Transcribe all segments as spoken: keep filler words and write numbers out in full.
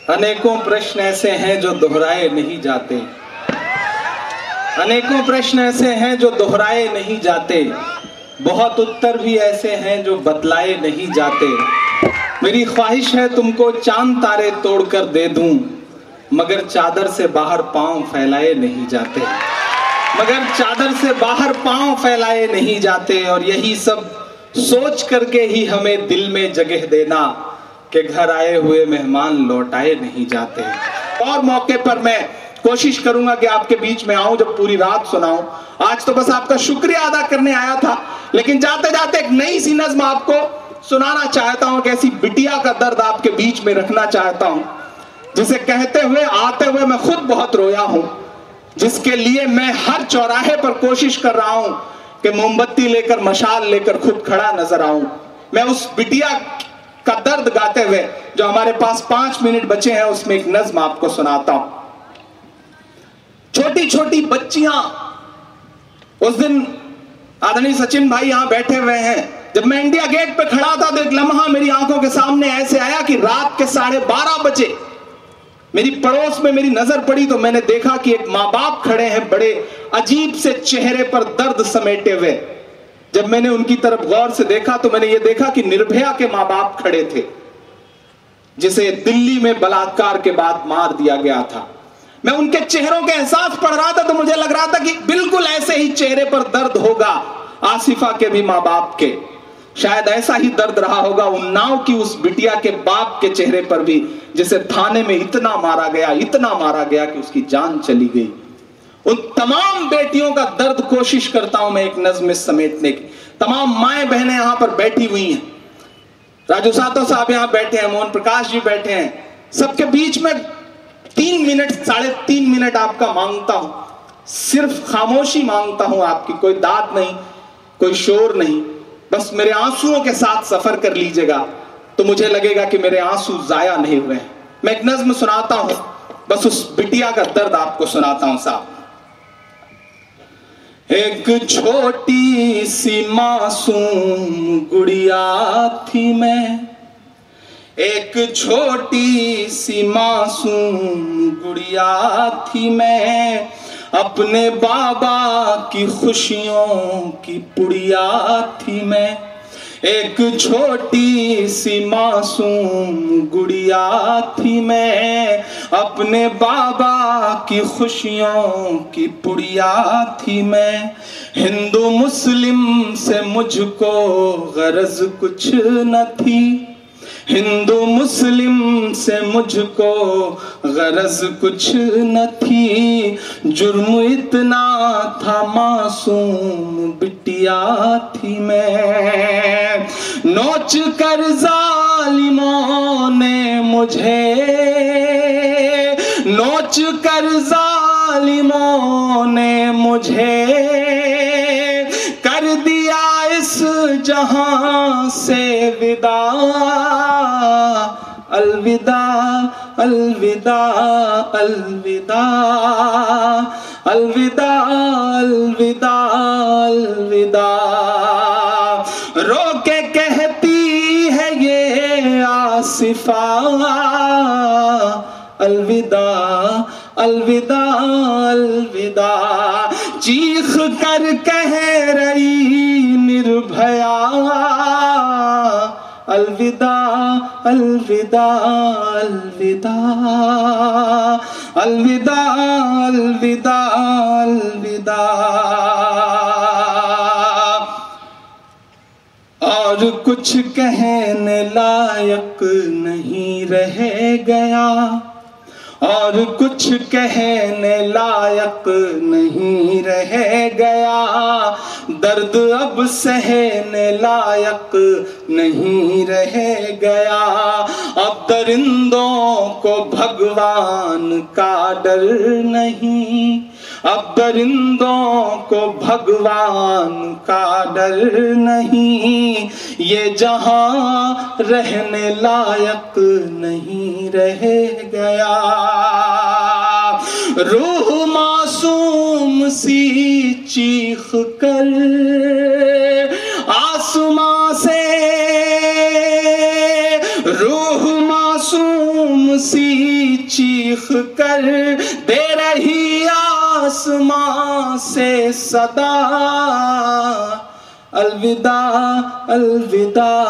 अनेकों प्रश्न ऐसे हैं जो दोहराए नहीं जाते, अनेकों प्रश्न ऐसे हैं जो दोहराए नहीं जाते, बहुत उत्तर भी ऐसे हैं जो बतलाए नहीं जाते। मेरी ख्वाहिश है तुमको चांद तारे तोड़कर दे दूं, मगर चादर से बाहर पांव फैलाए नहीं जाते, मगर चादर से बाहर पांव फैलाए नहीं जाते। और यही सब सोच करके ही हमें दिल में जगह देना कि घर आए हुए मेहमान लौटाए नहीं जाते। और मौके पर मैं कोशिश करूंगा कि आपके बीच में आऊं, जब पूरी रात सुनाऊं। आज तो बस आपका शुक्रिया अदा करने आया था, लेकिन जाते जाते एक नई सी नज़्म आपको सुनाना चाहता हूं, कि ऐसी बिटिया का दर्द आपके बीच में रखना चाहता हूं, जिसे कहते हुए आते हुए मैं खुद बहुत रोया हूं, जिसके लिए मैं हर चौराहे पर कोशिश कर रहा हूं कि मोमबत्ती लेकर मशाल लेकर खुद खड़ा नजर आऊं। मैं उस बिटिया का दर्द गाते हुए, जो हमारे पास पांच मिनट बचे हैं, उसमें एक नज़्म आपको सुनाता हूं। छोटी छोटी बच्चियां, उस दिन आदरणीय सचिन भाई यहां बैठे हुए हैं, जब मैं इंडिया गेट पे खड़ा था तो एक लम्हा मेरी आंखों के सामने ऐसे आया कि रात के साढ़े बारह बजे मेरी पड़ोस में मेरी नजर पड़ी तो मैंने देखा कि एक माँ बाप खड़े हैं, बड़े अजीब से चेहरे पर दर्द समेटे हुए। जब मैंने उनकी तरफ गौर से देखा तो मैंने ये देखा कि निर्भया के माँ बाप खड़े थे, जिसे दिल्ली में बलात्कार के बाद मार दिया गया था। मैं उनके चेहरों के एहसास पढ़ रहा था तो मुझे लग रहा था कि बिल्कुल ऐसे ही चेहरे पर दर्द होगा आसिफा के भी माँ बाप के। शायद ऐसा ही दर्द रहा होगा उन्नाव की उस बिटिया के बाप के चेहरे पर भी, जिसे थाने में इतना मारा गया, इतना मारा गया कि उसकी जान चली गई। उन तमाम बेटियों का दर्द कोशिश करता हूं मैं एक नज़्म में समेटने की। तमाम माएं बहनें यहां पर बैठी हुई हैं, राजू सातो साहब यहां बैठे हैं, मोहन प्रकाश जी बैठे हैं, सबके बीच में तीन मिनट साढ़े तीन मिनट आपका मांगता हूं, सिर्फ खामोशी मांगता हूं आपकी, कोई दाद नहीं, कोई शोर नहीं, बस मेरे आंसुओं के साथ सफर कर लीजिएगा तो मुझे लगेगा कि मेरे आंसू जाया नहीं हुए हैं। मैं एक नज़्म सुनाता हूं, बस उस बिटिया का दर्द आपको सुनाता हूं साहब। एक छोटी सी मासूम गुड़िया थी मैं, एक छोटी सी मासूम गुड़िया थी मैं, अपने बाबा की खुशियों की पुड़िया थी मैं। एक छोटी सी मासूम गुड़िया थी मैं, अपने बाबा की खुशियों की पुड़िया थी मैं। हिंदू मुस्लिम से मुझको गरज कुछ न थी, हिंदू मुस्लिम से मुझको गरज कुछ न थी, जुर्म इतना था मासूम बिटिया थी मैं। नोच कर जालिमों ने मुझे, नोच कर जालिमों ने मुझे कर दिया इस जहां से विदा। अलविदा अलविदा अलविदा अलविदा अलविदा अलविदा। रो के कहती है ये आसिफा, अलविदा अलविदा अलविदा। चीख कर कह रही निर्भया, अलविदा अलविदा अलविदा अलविदा अलविदा अलविदा। और कुछ कहने लायक नहीं रह गया, और कुछ कहने लायक नहीं रह गया, दर्द अब सहने लायक नहीं रह गया। अब दरिंदों को भगवान का डर नहीं, अब दरिंदों को भगवान का डर नहीं, ये जहां रहने लायक नहीं रह गया। रूह मासूम सी चीख कर आसमां से, روح معصوم سی چیخ کر دے رہی آسمان سے صدا، الوداع الوداع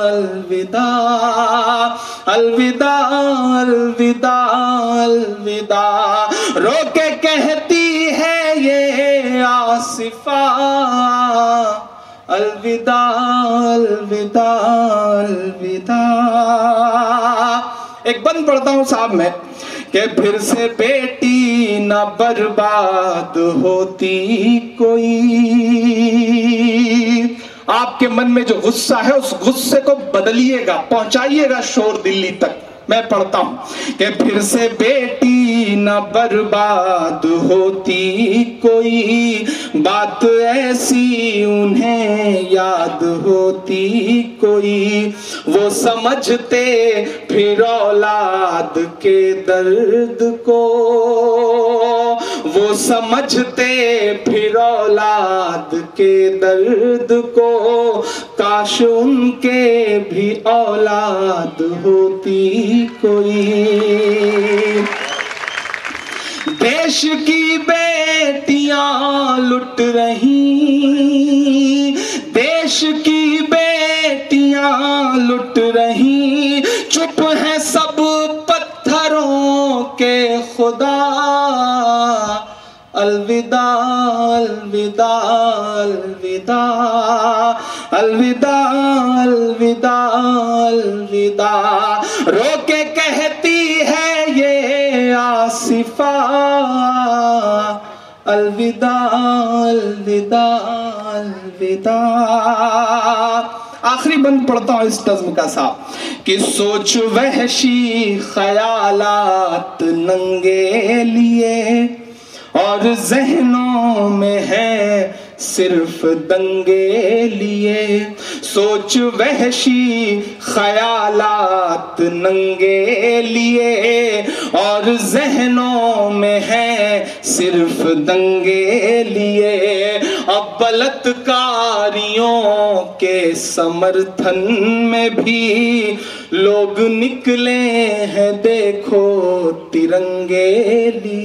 الوداع الوداع الوداع الوداع، رو کے کہتی ہے یہ آصفہ، الوداع الوداع الوداع۔ ایک بند پڑھتا ہوں صاحب میں کہ پھر سے بیٹی نہ برباد ہوتی کوئی، آپ کے من میں جو غصہ ہے اس غصے کو بدلیے گا، پہنچائیے گا شور دلی تک۔ میں پڑھتا ہوں کہ پھر سے بیٹی نہ برباد ہوتی کوئی، بات ایسی انہیں یاد ہوتی کوئی، وہ سمجھتے پھر اولاد کے درد کو، وہ سمجھتے پھر اولاد کے درد کو، کاش ان کے بھی اولاد ہوتی کوئی۔ دیش کی بیٹیاں لٹ رہی، دیش کی بیٹیاں لٹ رہی، چپ ہیں سب پتھروں کے خدا، الوداع الوداع الوداع الوداع الوداع الوداع، رو کے کہتی ہے یہ آصفہ، الوداع الوداع الوداع۔ آخری بند پڑھتا ہوں اس نظم کا صاحب کہ سوچ وحشی خیالات ننگے لیے، اور ذہنوں میں ہے صرف دنگے لیے، سوچ وحشی خیالات ننگے لیے، اور ذہنوں میں ہے صرف دنگے لیے، اب بلاتکاریوں کے سمرتھن میں بھی لوگ نکلے ہیں دیکھو ترنگے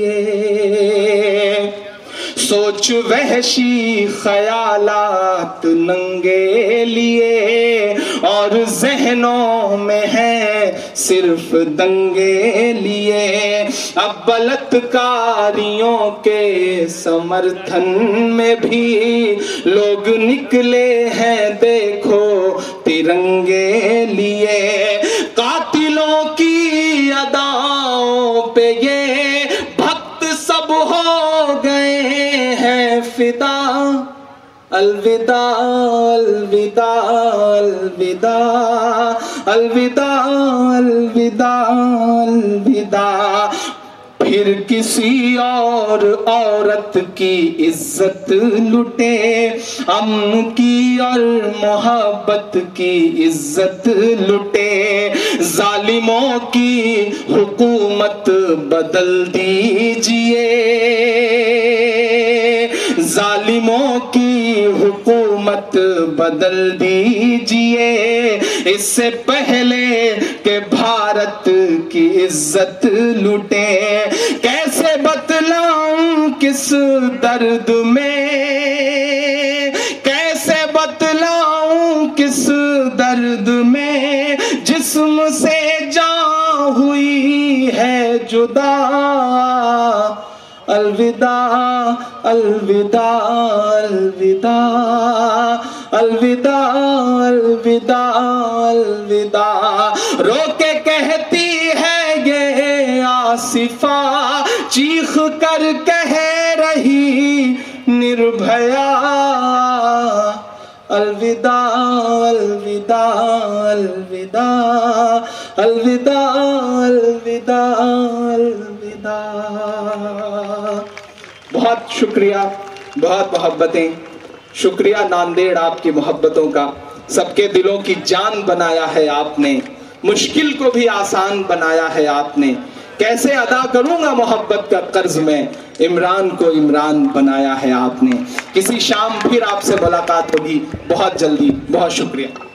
لیے، سوچ وحشی خیالات ننگے لیے، اور ذہنوں میں ہے صرف دنگے لیے، اب بلاتکاریوں کے سمرتھن میں بھی لوگ نکلے ہیں دیکھو ترنگے لیے، قاتلوں کی اداؤں پہ یہ بھکت سب ہو گئے ہیں فدا، الوداع الوداع الوداع الوداع الوداع الوداع۔ پھر کسی اور عورت کی عزت لٹے، امن کی اور محبت کی عزت لٹے، ظالموں کی حکومت بدل دیجئے، ظالموں کی حکومت بدل دیجئے، اس سے پہلے کہ بھارت کی عزت لٹے۔ کیسے بتلاؤں کس درد میں، کیسے بتلاؤں کس درد میں، جسم سے جان ہوئی ہے جدا، الوداع الوداع الوداع الوداع الوداع الوداع، رو کے کہتی ہے یہ آصفہ، چیخ کر کہہ رہی نربھیا، الوداع الوداع الوداع الوداع الوداع الوداع۔ بہت شکریہ، بہت محبتیں، شکریہ ناندیڑ آپ کی محبتوں کا، سب کے دلوں کی جان بنایا ہے آپ نے، مشکل کو بھی آسان بنایا ہے آپ نے، کیسے ادا کروں گا محبت کا قرض میں، عمران کو عمران بنایا ہے آپ نے۔ کسی شام پھر آپ سے ملاقات ہوگی بہت جلدی، بہت شکریہ۔